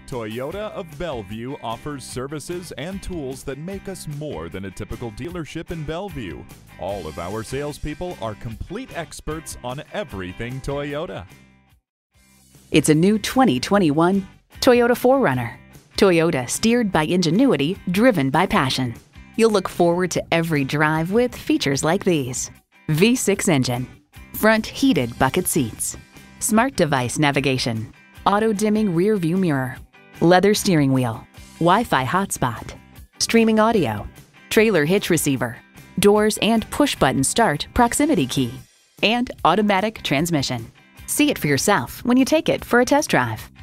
Toyota of Bellevue offers services and tools that make us more than a typical dealership in Bellevue. All of our salespeople are complete experts on everything Toyota. It's a new 2021 Toyota 4Runner. Toyota, steered by ingenuity, driven by passion. You'll look forward to every drive with features like these: V6 engine, front heated bucket seats, smart device navigation, auto-dimming rear view mirror, leather steering wheel, Wi-Fi hotspot, streaming audio, trailer hitch receiver, doors and push-button start proximity key, and automatic transmission. See it for yourself when you take it for a test drive.